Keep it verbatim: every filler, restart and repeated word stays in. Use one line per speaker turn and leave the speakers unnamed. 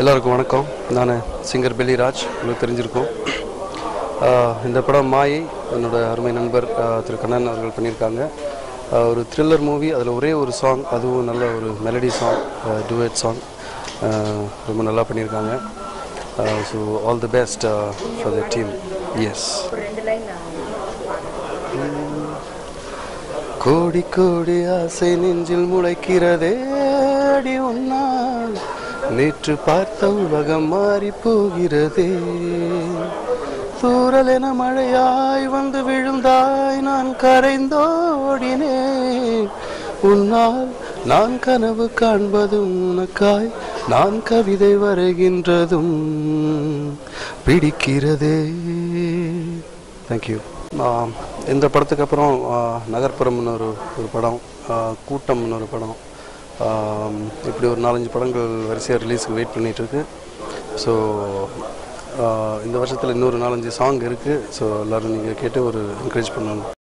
எல்லாருக்கும் வணக்கம். நான் சிங்கர் Billiraj. உங்களுக்கு தெரிஞ்சிருக்கும். இந்த படம் மாயை என்னோட அருமை நண்பர் திரு கண்ணன் அவர்கள் பண்ணியிருக்காங்க. ஒரு த்ரில்லர் மூவி. அதில் ஒரே ஒரு சாங், அதுவும் நல்ல ஒரு மெலடி சாங், டுவெட் சாங், ரொம்ப நல்லா பண்ணியிருக்காங்க. So all the best for the team. Yes. கோடி கோடி ஆசை நெஞ்சில் முளைக்கிறதே அடி உன்னால், நேற்று பார்த்த உலகம் மாறி போகிறதே, தூரல் என மழையாய் வந்து விழுந்தாய், நான் கரைந்தோடினேன் உன்னால், நான் கனவு காண்பதும் உனக்காய், நான் கவிதை வரைகின்றதும் பிடிக்கிறதே. தேங்க்யூ. இந்த படத்துக்கு அப்புறம் நகர்ப்புறம்னு ஒரு ஒரு படம், கூட்டம்னு ஒரு படம், இப்படி ஒரு நாலஞ்சு படங்கள் வரிசையாக ரிலீஸுக்கு வெயிட் பண்ணிகிட்ருக்கு. ஸோ இந்த வருஷத்தில் இன்னொரு நாலஞ்சு சாங் இருக்குது. ஸோ எல்லோரும் நீங்கள் கேட்டு ஒரு என்கரேஜ் பண்ணணும்.